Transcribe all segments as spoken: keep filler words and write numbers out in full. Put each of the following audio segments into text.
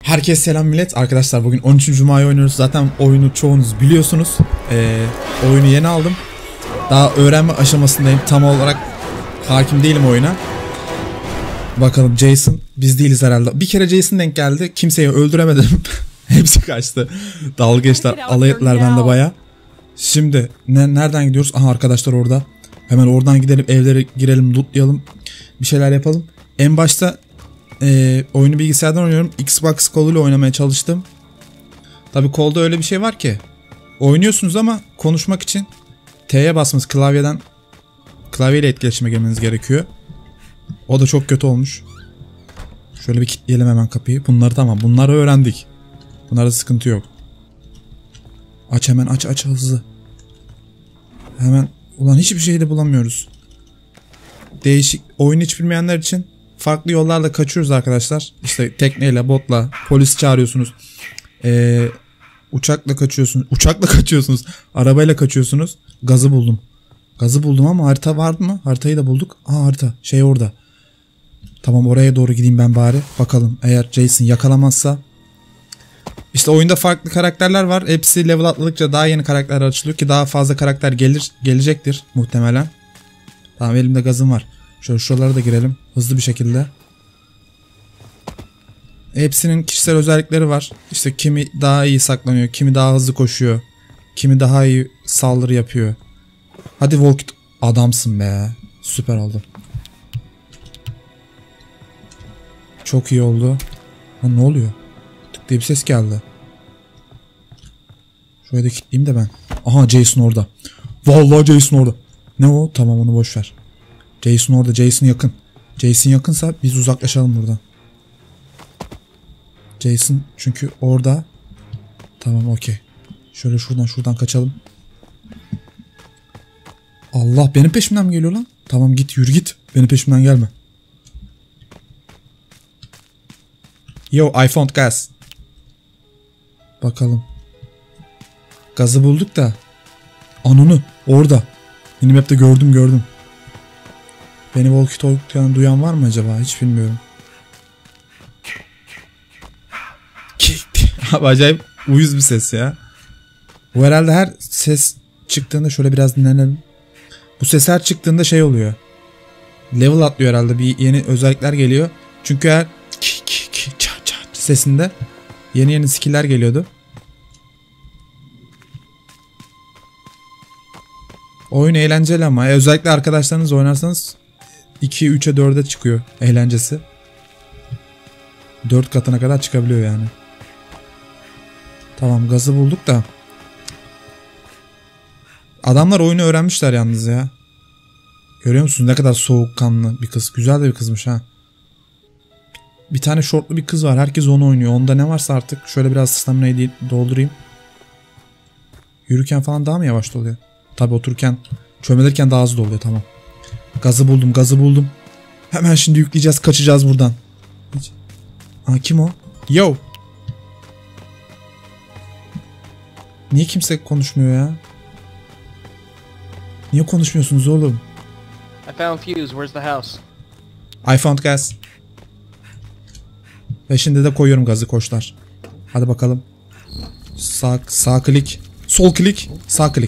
Herkese selam millet. Arkadaşlar bugün on üçüncü Cuma'yı oynuyoruz. Zaten oyunu çoğunuz biliyorsunuz. Ee, oyunu yeni aldım. Daha öğrenme aşamasındayım. Tam olarak hakim değilim oyuna. Bakalım Jason. Biz değiliz herhalde. Bir kere Jason denk geldi. Kimseyi öldüremedim. Hepsi kaçtı. Dalga geçtiler. Alay ettiler bende baya. Şimdi ne, nereden gidiyoruz? Aha arkadaşlar orada. Hemen oradan gidelim. Evlere girelim. Lootlayalım. Bir şeyler yapalım. En başta Ee, oyunu bilgisayardan oynuyorum. Xbox koluyla oynamaya çalıştım. Tabi kolda öyle bir şey var ki oynuyorsunuz ama konuşmak için T'ye basmanız, klavyeden klavyeyle etkileşime girmeniz gerekiyor. O da çok kötü olmuş. Şöyle bir kilitleyelim hemen kapıyı. Bunları tamam. Bunları öğrendik. Bunlarda sıkıntı yok. Aç hemen aç aç hızlı. Hemen. Ulan hiçbir şey de bulamıyoruz. Değişik. Oyunu hiç bilmeyenler için farklı yollarla kaçıyoruz arkadaşlar. İşte tekneyle, botla, polis çağırıyorsunuz. Ee, uçakla kaçıyorsunuz. Uçakla kaçıyorsunuz. Arabayla kaçıyorsunuz. Gazı buldum. Gazı buldum ama harita vardı mı? Haritayı da bulduk. Aa harita. Şey orada. Tamam oraya doğru gideyim ben bari. Bakalım eğer Jason yakalamazsa. İşte oyunda farklı karakterler var. Hepsi level atladıkça daha yeni karakterler açılıyor ki daha fazla karakter gelir gelecektir muhtemelen. Tamam elimde gazım var. Şöyle şuralara da girelim. Hızlı bir şekilde. Hepsinin kişisel özellikleri var. İşte kimi daha iyi saklanıyor. Kimi daha hızlı koşuyor. Kimi daha iyi saldırı yapıyor. Hadi Walkit. Adamsın be. Süper oldu. Çok iyi oldu. Ha, ne oluyor? Tık diye bir ses geldi. Şöyle de kilitleyeyim de ben. Aha Jason orada. Vallahi Jason orada. Ne o? Tamam onu boşver. Jason orada. Jason yakın. Jason yakınsa biz uzaklaşalım buradan. Jason çünkü orada. Tamam okey. Şöyle şuradan şuradan kaçalım. Allah benim peşimden mi geliyor lan? Tamam git yürü git. Benim peşimden gelme. Yo I found gas. Bakalım. Gazı bulduk da. Ananı orada. Benim hep de gördüm gördüm. Beni walkie talkie'den duyan var mı acaba? Hiç bilmiyorum. Abi acayip uyuz bir ses ya. Bu herhalde her ses çıktığında şöyle biraz dinlenelim. Bu ses her çıktığında şey oluyor. Level atlıyor herhalde. Bir yeni özellikler geliyor. Çünkü her ki ki ki ça ça sesinde yeni yeni skill'ler geliyordu. Oyun eğlenceli ama özellikle arkadaşlarınızla oynarsanız iki üçe dörde çıkıyor eğlencesi. dört katına kadar çıkabiliyor yani. Tamam gazı bulduk da. Adamlar oyunu öğrenmişler yalnız ya. Görüyor musunuz ne kadar soğukkanlı bir kız. Güzel de bir kızmış ha. Bir tane şortlu bir kız var. Herkes onu oynuyor. Onda ne varsa artık. Şöyle biraz stamina'yı doldurayım. Yürürken falan daha mı yavaş doluyor? Tabi otururken, çömelirken daha hızlı oluyor. Tamam. Gazı buldum, gazı buldum. Hemen şimdi yükleyeceğiz, kaçacağız buradan. Aa kim o? Yo. Niye kimse konuşmuyor ya? Niye konuşmuyorsunuz oğlum? I found fuse. Where's the house? I found gas. Ve şimdi de koyuyorum gazı koçlar. Hadi bakalım. Sağ sağ klik, sol klik, sağ klik.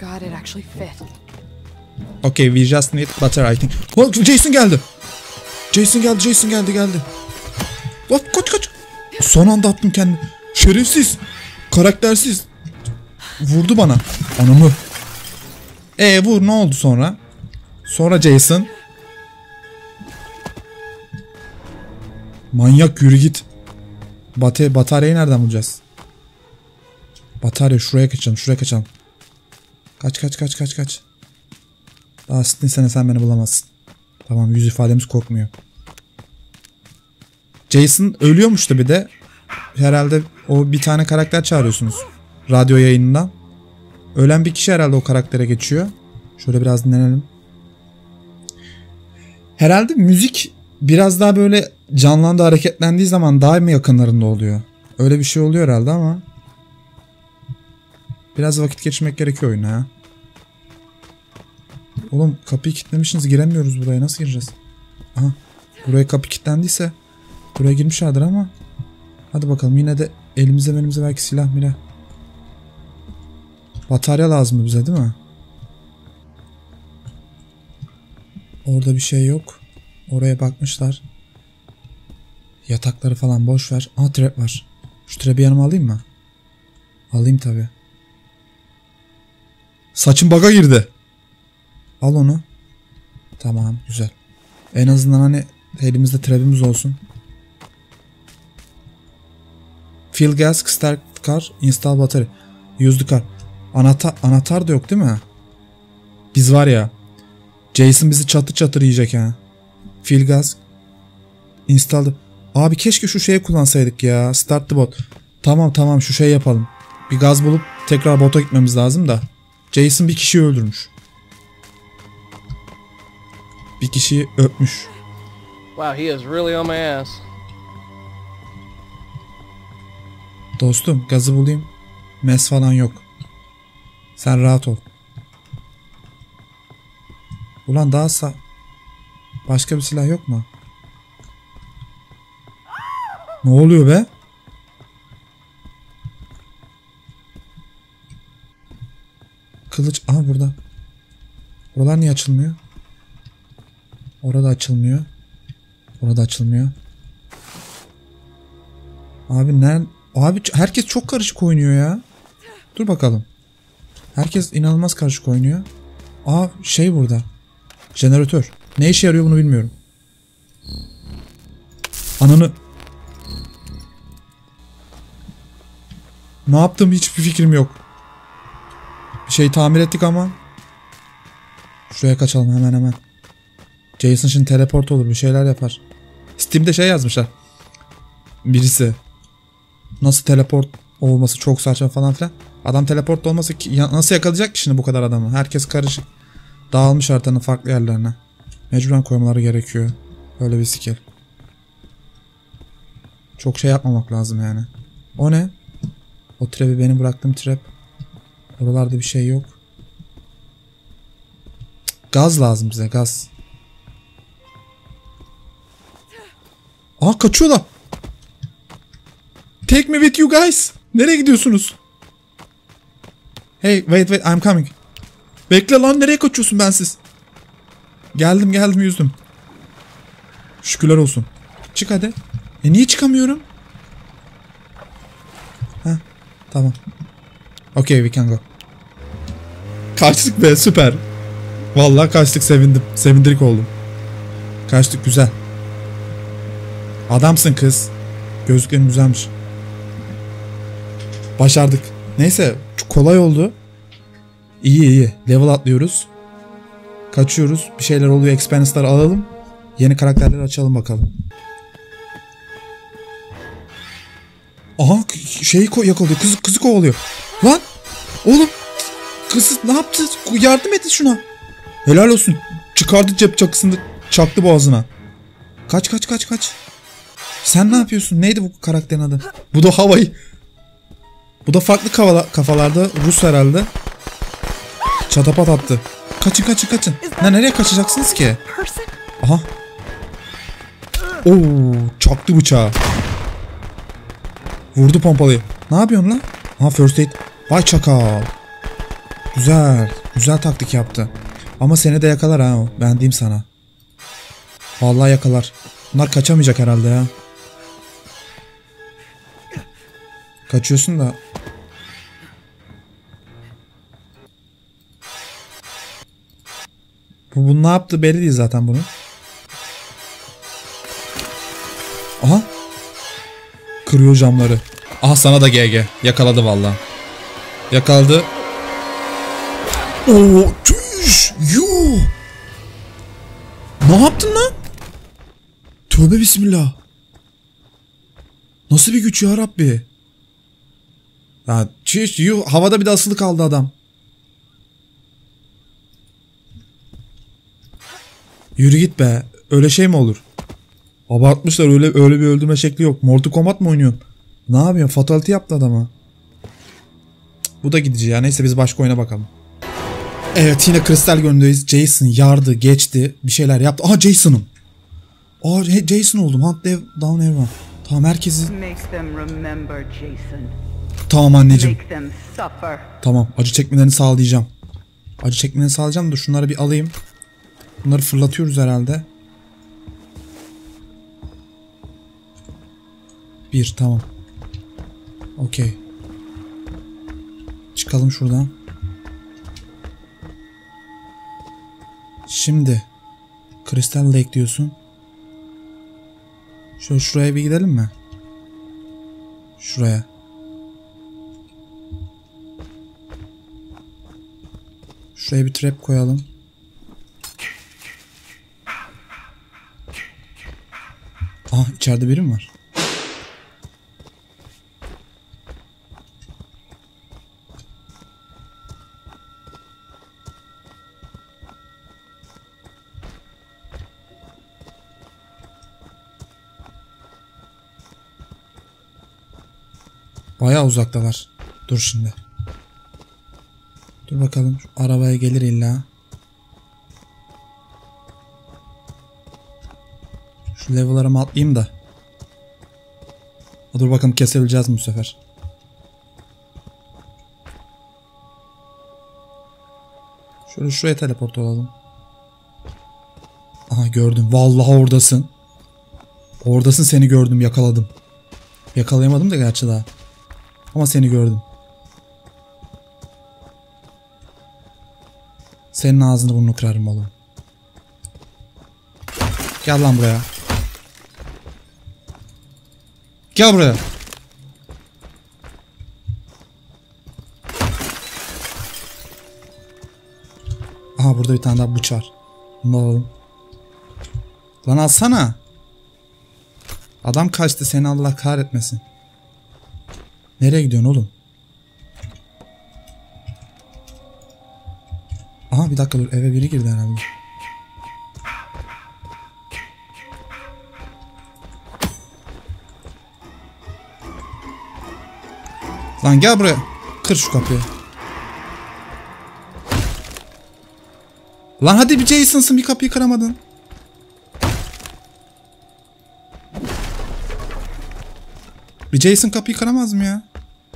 Okay, we just need butter I think. Oh, Jason geldi. Jason geldi, Jason geldi, geldi. Bak kaç kaç. Son anda attım kendimi. Şerefsiz. Karaktersiz. Vurdu bana. Anamı. Ee vur ne oldu sonra? Sonra Jason. Manyak yürü git. Bate bataryayı nereden bulacağız? Batarya şuraya kaçalım, şuraya kaçalım. Kaç kaç kaç kaç kaç. Daha sittin sene sen beni bulamazsın. Tamam yüz ifademiz korkmuyor. Jason ölüyormuş da bir de. Herhalde o bir tane karakter çağırıyorsunuz. Radyo yayınından. Ölen bir kişi herhalde o karaktere geçiyor. Şöyle biraz dinlenelim. Herhalde müzik biraz daha böyle canlandı, hareketlendiği zaman daha mı yakınlarında oluyor? Öyle bir şey oluyor herhalde ama. Biraz vakit geçirmek gerekiyor oyuna ha. Oğlum kapıyı kilitlemişsiniz, giremiyoruz buraya, nasıl gireceğiz? Aha buraya kapı kilitlendiyse buraya girmişlerdir ama Hadi bakalım, yine de elimize elimize belki silah milah. Batarya lazım bize değil mi? Orada bir şey yok. Oraya bakmışlar. Yatakları falan boş ver. Aa, trap var. Şu trap'i yanıma alayım mı? Alayım tabi. Saçım bug'a girdi. Al onu. Tamam, güzel. En azından hani elimizde trap'imiz olsun. Fill gas, start car, install battery. Use the car. Anahtar, anahtar da yok değil mi? Biz var ya. Jason bizi çatır çatır yiyecek ha. Fill gas. Install the... Abi keşke şu şeyi kullansaydık ya. Start the bot. Tamam tamam, şu şey yapalım. Bir gaz bulup tekrar bota gitmemiz lazım da. Jason bir kişiyi öldürmüş. Bir kişiyi öpmüş. Wow, he is really on my ass. Dostum, gazı bulayım. Mes falan yok. Sen rahat ol. Ulan daha sağ... Başka bir silah yok mu? Ne oluyor be? Kılıç... Aha burada. Buralar niye açılmıyor? Orada açılmıyor. Orada açılmıyor. Abi nerede? Abi herkes çok karışık oynuyor ya. Dur bakalım. Herkes inanılmaz karışık oynuyor. Aa, şey burada. Jeneratör. Ne işe yarıyor bunu bilmiyorum. Ananı. Ne yaptım hiçbir fikrim yok. Bir şey tamir ettik ama. Şuraya kaçalım hemen hemen. Jason şimdi teleport olur, bir şeyler yapar. Steam'de şey yazmışlar. Birisi. Nasıl teleport olması çok saçma falan filan. Adam teleport olması ki, ya, nasıl yakalayacak ki şimdi bu kadar adamı? Herkes karışık. Dağılmış haritanın farklı yerlerine. Mecburen koymaları gerekiyor. Öyle bir skill. Çok şey yapmamak lazım yani. O ne? O trap'i, benim bıraktığım trap. Oralarda bir şey yok. Cık, gaz lazım bize, gaz. Aa, kaçıyorlar. Take me with you guys. Nereye gidiyorsunuz? Hey, wait wait, I'm coming. Bekle lan, nereye kaçıyorsun bensiz? Geldim geldim, yüzdüm. Şükürler olsun. Çık hadi. E niye çıkamıyorum? Heh, tamam. Okay, we can go. Kaçtık be, süper. Vallahi kaçtık, sevindim. Sevindirik oldum. Kaçtık, güzel. Adamsın kız. Gözlüklerin güzelmiş. Başardık. Neyse, çok kolay oldu. İyi iyi. Level atlıyoruz. Kaçıyoruz. Bir şeyler oluyor. Expense'ları alalım. Yeni karakterleri açalım bakalım. Aha, şeyi yakalıyor. Kızı, kızı kovalıyor. Lan! Oğlum! Kızı ne yaptı? Yardım edin şuna. Helal olsun. Çıkardı cep çakısını. Çaktı boğazına. Kaç kaç kaç kaç. Sen ne yapıyorsun? Neydi bu karakterin adı? Bu da havayı. Bu da farklı kavala, kafalarda. Rus herhalde. Çatapat attı. Kaçın kaçın kaçın. Ne, nereye kaçacaksınız ki? Aha. Oo, çaktı bıçağı. Vurdu pompalıyı. Ne yapıyorsun lan? Ha, first aid. Vay çakal. Güzel. Güzel taktik yaptı. Ama seni de yakalar ha o. Ben diyeyim sana. Vallahi yakalar. Bunlar kaçamayacak herhalde ya. Kaçıyorsun da. Bu, bu ne yaptı belli değil zaten bunu. Aha. Kırıyor camları. Aha, sana da G G. Yakaladı vallahi. Yakaladı. Oo, tüş. Yuh. Ne yaptın lan? Tövbe bismillah. Nasıl bir güç ya Rabbi? Ya çüş, yuh. Havada bir de asılı kaldı adam. Yürü git be. Öyle şey mi olur? Abartmışlar, öyle öyle bir öldürme şekli yok. Mortal Kombat mı oynuyorsun? Ne yapıyorsun? Fatality yaptı adama. Cık, bu da gidici ya. Neyse biz başka oyuna bakalım. Evet, yine kristal gönlündeyiz. Jason yardı, geçti. Bir şeyler yaptı. Aha, Jason'ım. Aa, Jason oldum. Hunt down everyone. Tamam herkesi. Make them remember, Jason. Tamam anneciğim. Make them suffer. Tamam, acı çekmelerini sağlayacağım. Acı çekmelerini sağlayacağım da şunları bir alayım. Bunları fırlatıyoruz herhalde. Bir, tamam. Okey. Çıkalım şuradan. Şimdi Crystal Lake diyorsun. Şöyle şuraya bir gidelim mi? Şuraya. Şuraya bir trap koyalım. Aha, içeride biri mi var? Bayağı uzaktalar. Dur şimdi. Dur bakalım. Şu arabaya gelir illa. Şu level'lara mı atlayayım da. Dur bakalım kesebileceğiz mi bu sefer. Şöyle şuraya teleport olalım. Aha, gördüm. Vallahi oradasın. Oradasın, seni gördüm, yakaladım. Yakalayamadım da gerçi daha. Ama seni gördüm. Senin ağzını burnunu kırarım oğlum. Gel lan buraya. Gel buraya. Aha, burada bir tane daha bıç var. Bunu alalım. Lan alsana. Adam kaçtı, seni Allah kahretmesin. Nereye gidiyorsun oğlum? Aha, bir dakika dur, eve biri girdi herhalde. Lan gel buraya. Kır şu kapıyı. Lan hadi bir Jason'sın, bir kapıyı kıramadın. Bir Jason kapıyı kıramaz mı ya?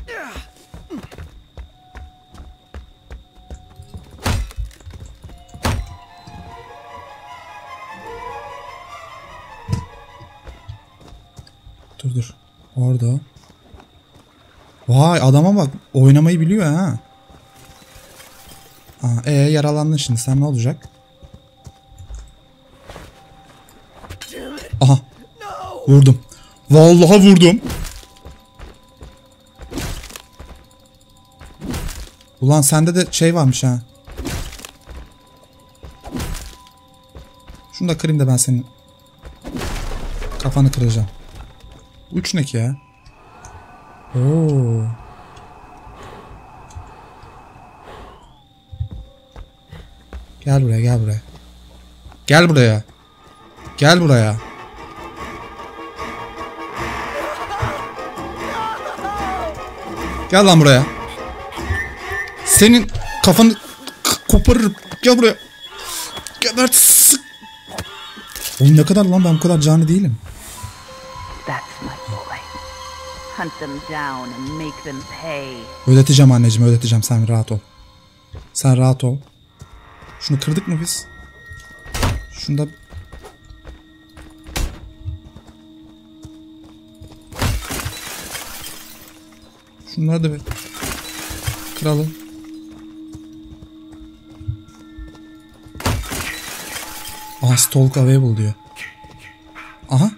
Dur dur. Orada. Vay, adama bak. Oynamayı biliyor ha. Aa, ee, yaralandın şimdi. Sen ne olacak? Aha. Vurdum. Vallahi vurdum. Ulan sende de şey varmış ha. Şunu da kırayım da ben senin kafanı kıracağım. Üç ne ki ya? Oo. Gel buraya, gel buraya. Gel buraya. Gel buraya. Gel lan buraya. Senin kafanı koparırım. Gel buraya. Gebert, sık. Oğlum ne kadar lan, ben bu kadar canlı değilim. That's my boy. Hunt them down and make them pay. Öğreteceğim anneciğim, öğreteceğim, sen rahat ol. Sen rahat ol. Şunu kırdık mı biz? Şunu da... Şunları da bir kıralım. Aha, stalk available diyor. Aha.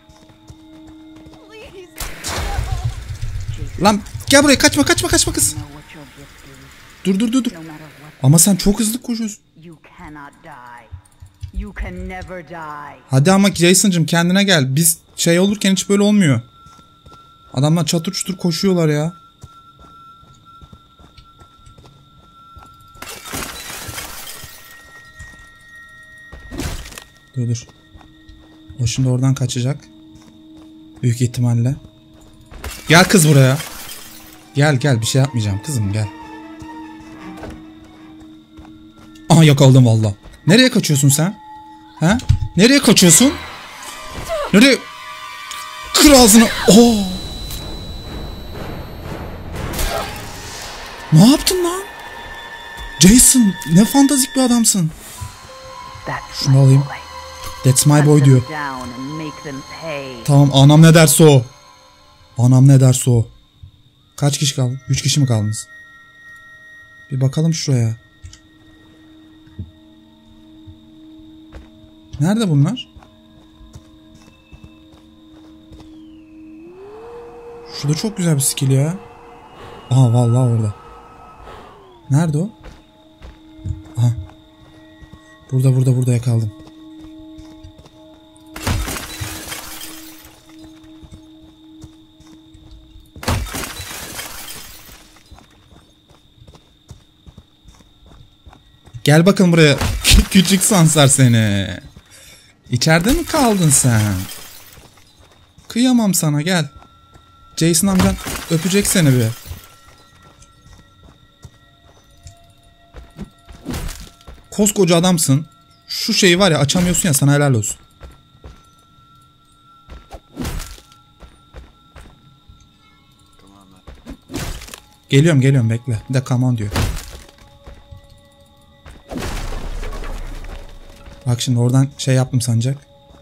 Lan gel buraya, kaçma kaçma kaçma kız. Dur dur dur dur. Ama sen çok hızlı koşuyorsun. Hadi ama Jason'cım kendine gel. Biz şey olurken hiç böyle olmuyor. Adamlar çatır çutur koşuyorlar ya. Dur dur. O şimdi oradan kaçacak. Büyük ihtimalle. Gel kız buraya. Gel gel, bir şey yapmayacağım kızım, gel. Aha, yakaladım valla. Nereye kaçıyorsun sen? Ha? Nereye kaçıyorsun? Nereye Kır ağzını. Oo. Ne yaptın lan? Jason ne fantastik bir adamsın. Şunu alayım. That's my boy diyor. Tamam anam ne derse o. Anam ne derse o. Kaç kişi kaldı? Üç kişi mi kaldınız? Bir bakalım şuraya. Nerede bunlar? Şurada çok güzel bir skill ya. Aha vallahi orada. Nerede o? Aha. Burada burada burada yakaladım. Gel bakın buraya. Küçük sansar seni. İçeride mi kaldın sen? Kıyamam sana, gel. Jason amcan öpecek seni bir. Koskoca adamsın. Şu şeyi var ya açamıyorsun ya, sana helal olsun. Geliyorum geliyorum bekle. Bir de come on diyor. Bak şimdi oradan şey yaptım sanacak.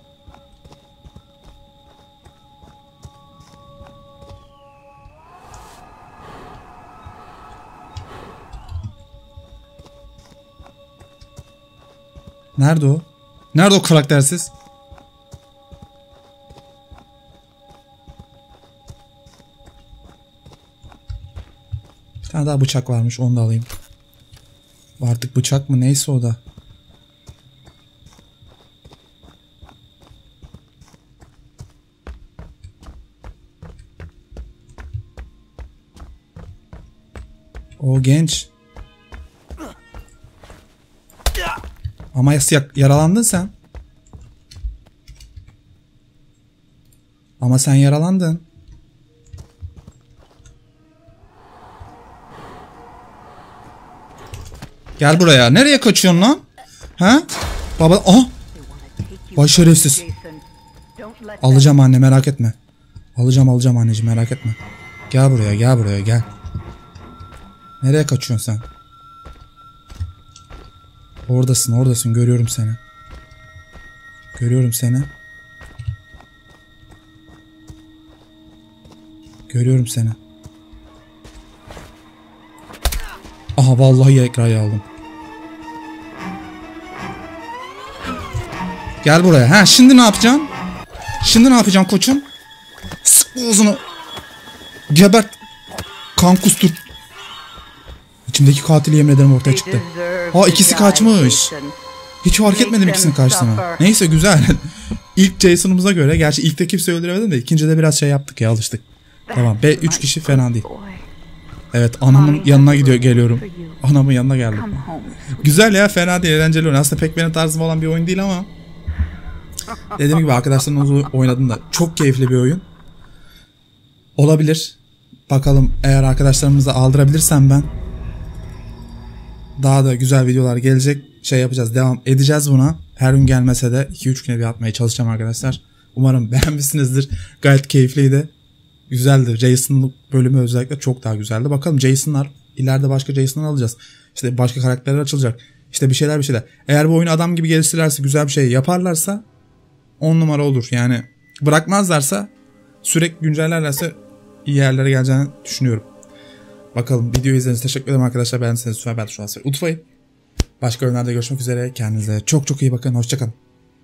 Nerede o? Nerede o karaktersiz? Bir tane daha bıçak varmış, onu da alayım. Artık bıçak mı neyse o da. O genç. Ama yaralandın sen. Ama sen yaralandın. Gel buraya. Nereye kaçıyorsun lan? Ha? Baba, aha. Vay şerefsiz. Alacağım anne, merak etme. Alacağım alacağım anneciğim, merak etme. Gel buraya, gel buraya, gel. Nereye kaçıyorsun sen? Oradasın, oradasın. Görüyorum seni. Görüyorum seni. Görüyorum seni. Aha vallahi ekrayı aldım. Gel buraya. Ha şimdi ne yapacaksın? Şimdi ne yapacaksın koçum? Sık boğazını. Gebert. Kan kustur. İçimdeki katili yemin ederim ortaya çıktı. Ha ikisi kaçmış. Hiç fark etmedim ikisinin kaçtığını. Neyse güzel. İlk Jason'ımıza göre, gerçi ilk de kimse öldüremedim de ikincide biraz şey yaptık ya, alıştık. Tamam be, üç kişi fena değil. Evet anamın yanına gidiyor geliyorum. Anamın yanına geldim. Güzel ya, fena değil, eğlenceli oyun. Aslında pek benim tarzım olan bir oyun değil ama dediğim gibi arkadaşlarımla oynadım da çok keyifli bir oyun. Olabilir. Bakalım, eğer arkadaşlarımıza aldırabilirsem ben daha da güzel videolar gelecek. Şey yapacağız, devam edeceğiz buna. Her gün gelmese de iki üç güne bir atmaya çalışacağım arkadaşlar. Umarım beğenmişsinizdir. Gayet keyifliydi. Güzeldi. Jason'ın bölümü özellikle çok daha güzeldi. Bakalım Jason'lar, ileride başka Jason'lar alacağız. İşte başka karakterler açılacak. İşte bir şeyler bir şeyler. Eğer bu oyunu adam gibi geliştirirlerse, güzel bir şey yaparlarsa on numara olur. Yani bırakmazlarsa, sürekli güncellerlerse iyi yerlere geleceğini düşünüyorum. Bakalım, videoyu izlediğiniz için teşekkür ederim arkadaşlar. Beğendiyseniz lütfen beğenmeyi unutmayın. Başka oyunlarda görüşmek üzere. Kendinize çok çok iyi bakın. Hoşçakalın.